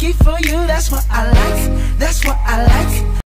lucky for you, that's what I like. That's what I like.